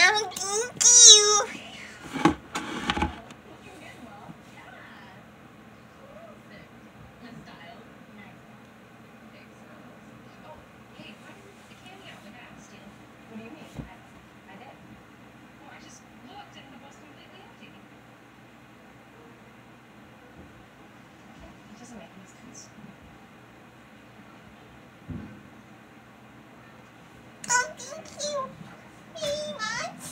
Oh, thank you. Oh, thank you very much.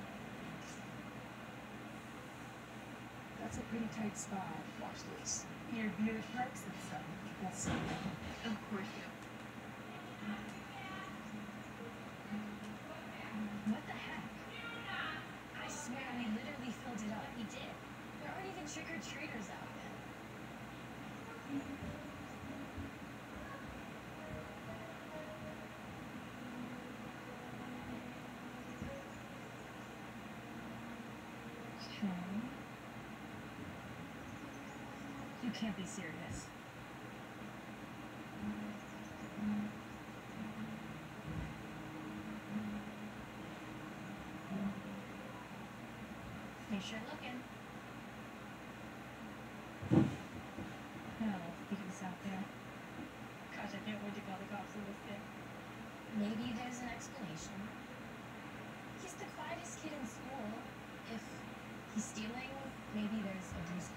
That's a pretty tight spot. Watch this. Your beard perks and stuff. That's of course, yeah. What the heck? I swear we literally filled it up. We did. There aren't even trick-or-treaters out yet. Okay. You can't be serious. You sure looking. Oh, he's out there. Gosh, I can't wait to call the cops on this kid. Maybe there's an explanation. He's the quietest kid in school. If he's stealing, maybe there's a reason.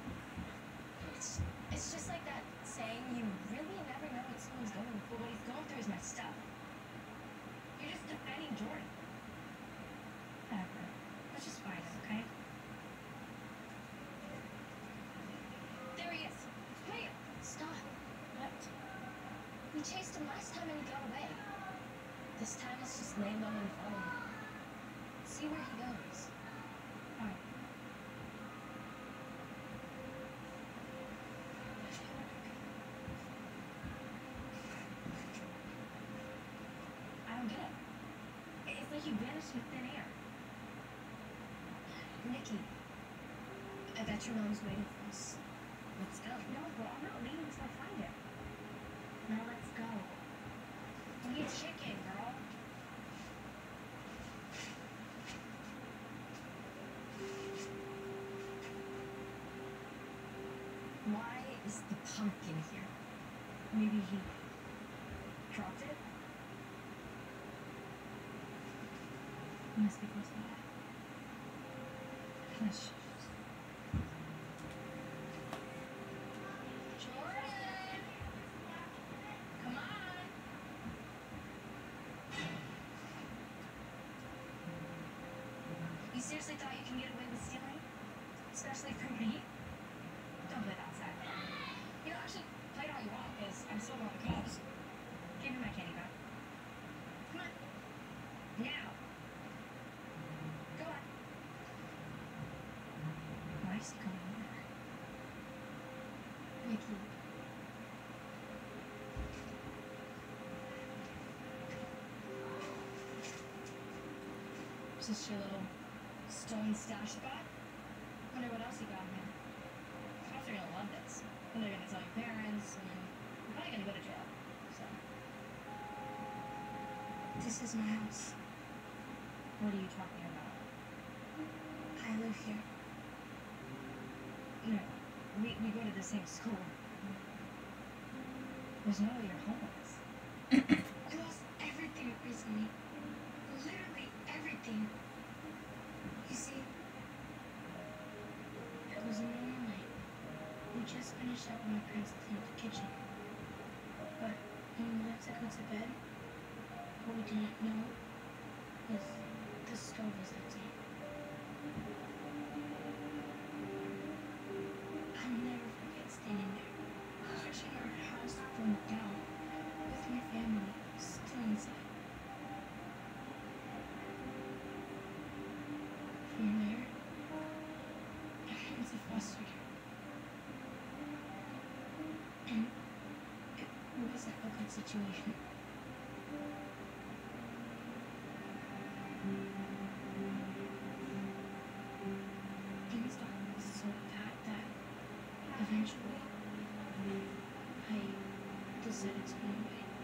It's just like that saying, you really never know what someone's going through. What he's going through is messed up. You're just defending Jordan. Whatever. Let's just find him, okay? There he is. Wait! Stop. What? We chased him last time and he got away. This time it's just lay low and follow him. See where he goes. Alright. I don't get it. It's like you vanished in thin air. Nikki, I bet your mom's waiting for us. Let's go. No, bro, I'm not leaving until I find him. Now let's go. We need chicken, girl. Why is the pumpkin here? Maybe he dropped it? He must be close by. Let's Jordan! Come on! You seriously thought you can get away with stealing? Especially from me? Don't play outside. You know, actually, play it all you want, because I'm still going to cops. Give me my candy back. Come on. Now. Go on. Why is he going over? Nikki. Is this your little stone stash spot? Wonder what else you got in here. Cops are gonna love this. And they're gonna tell your parents, and then you're probably gonna go to jail. So. This is my house. What are you talking about? I live here. You know, we go to the same school. There's no way you're homeless. I lost everything recently. Literally everything. You see, it was a normal night. We just finished up when my parents cleaned the kitchen. But when we went to go to bed, what we didn't know was the stove was empty. I'll never forget standing there, watching our house burn down, with my family still inside. From there, I went to foster care. And it wasn't a good situation. Things got so bad that eventually I decided to run away.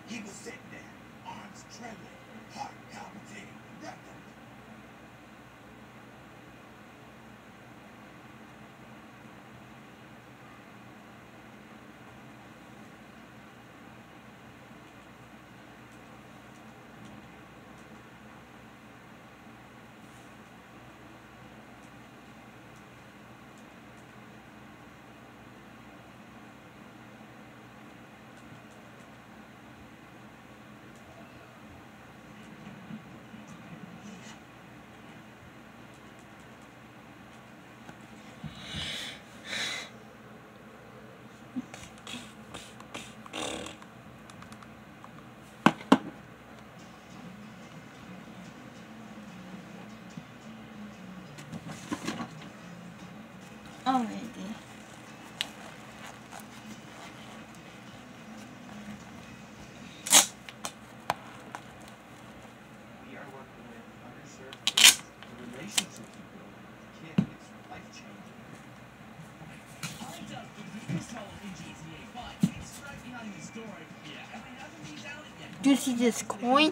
He was sitting there, arms trembling, heart palpitating, rectum. Already. We are working with underserved kids. The relationships you build with kids is life-changing. All it does is do this whole in GTA 5. It's right behind the story. Yeah, I mean, hasn't been down it yet. Do you see this coin?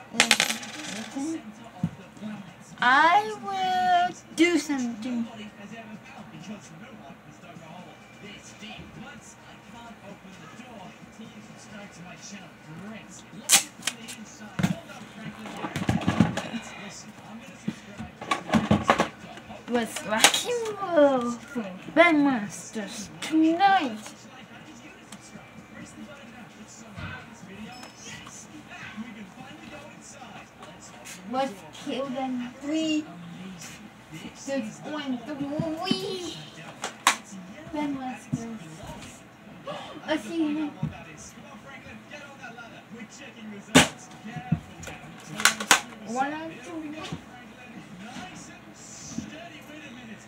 I will do something. Nobody has ever found because no one has dug a hole this deep. But I can't open the door until you subscribe to my channel. Great. Look it from the inside. Hold up, Franklin. Listen, I'm gonna subscribe to the Was Rocky Roll for Bandmasters tonight. Press the button now. It's somewhere in this video. Yes! We can finally go inside. Let's open the Was door. killed in 3. Amazing. This There's is the one, 3 Bandmasters. I see him. what that is. Come on, Franklin, get on that ladder. We're checking results. Careful now. One or two. Franklin, nice and steady. Wait a minute.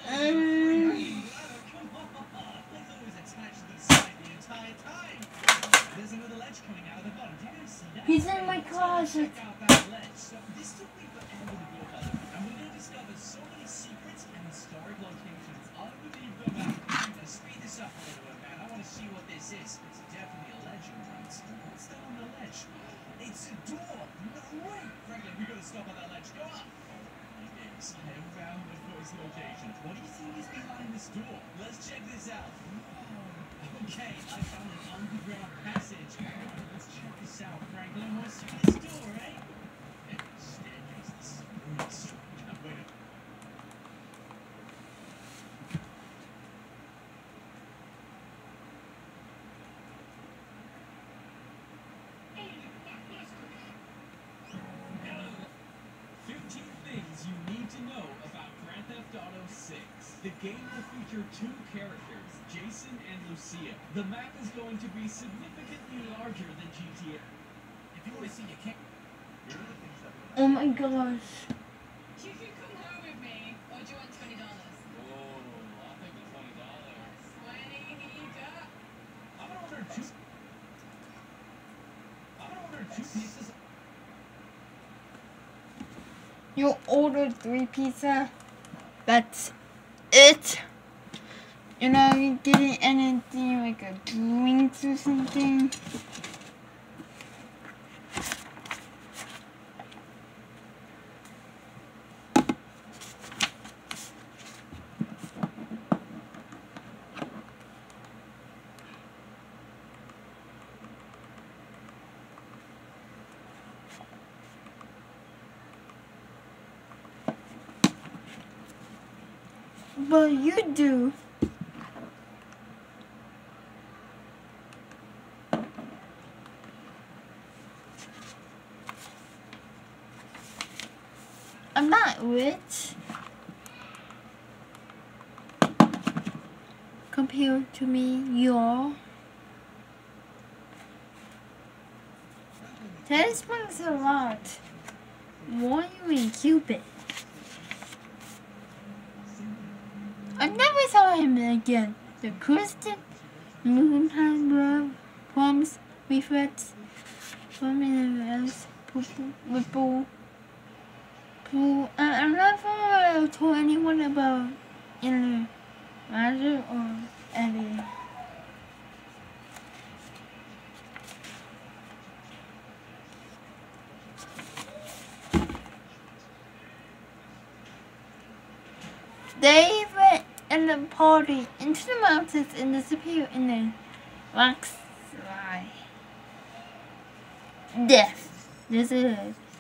Come on. It's always attached to the side the entire time. There's another ledge coming out of the bottom. Do you guys see that? He's in my closet. Check out that ledge. So this took me forever to go by the way. And we're going to discover so many secrets and historic locations. Unbelievable, man. I'm going to speed this up a little bit, man. I want to see what this is. It's definitely a legend, right? What's that on the ledge? It's a door. No way. Franklin, we got to stop at that ledge. Go on. It is. I have found the first location. What do you think is behind this door? Let's check this out. Whoa. Okay, I found an underground passage. Let's check this out, Franklin. Want to see this door, eh? Staircase. This is really strong. Now, wait a minute. Hello. 15 things you need to know about Grand Theft Auto 6. The game will feature 2 characters, Jason and Lucia. The map is going to be significantly larger than GTA. If you want to see your cat, Here are the things that we Oh my gosh. You can come home with me, or do you want $20? I'll take the $20. 20, here you go. I'm gonna order 2. I'm gonna order 2 pieces. You ordered 3 pizza. That's it. You're not getting anything like a drinks or something. But you do. I'm not rich compared to me, y'all. That explains a lot. Why are you in Cupid? I never saw him again. The Kristen, Moonhime, Plums, Reflex, Flamingo, Ripple, Pool. I never told anyone about either Roger or Eddie. They went in the party into the mountains and disappeared in the rockslide. Death. This is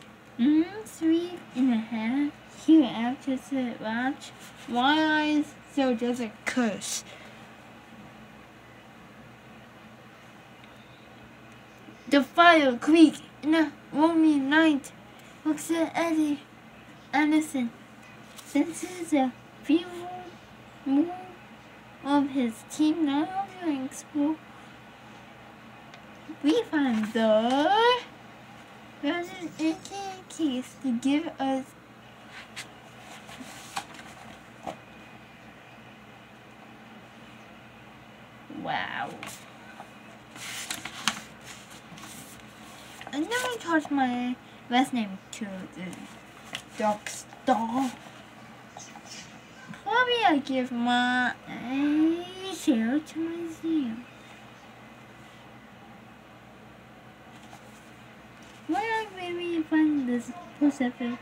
3.5 here after the watch. Why so does a curse? The Fire Creek in a lonely night looks at Eddie Anderson. Senses a feeble move of his team now to explore. We find the Resident AK case to give us wow. And then I touched my last name to the Dark Star. Probably I give my share to my museum. Where I maybe find this Pacific?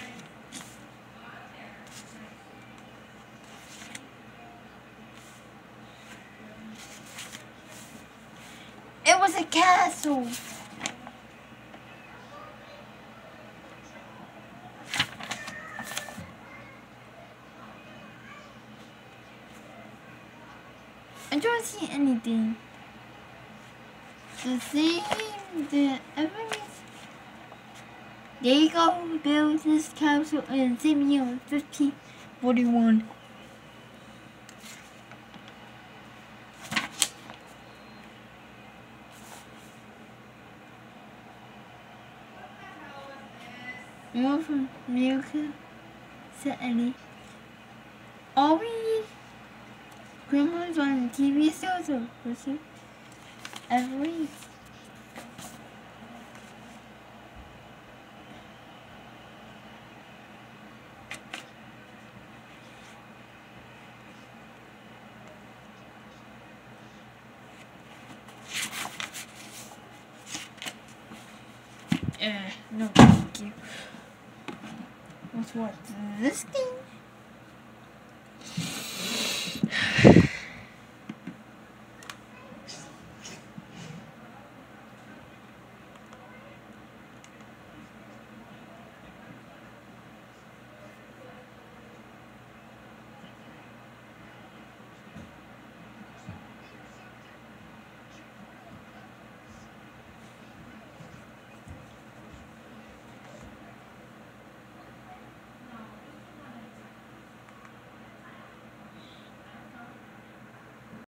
It was a castle. I don't see anything. The same, the evidence. Diego built this castle in the same year, 1541. More from America, said Eddie. All we need grandma's on TV shows or pussy every week. No thank you. What's what? This game?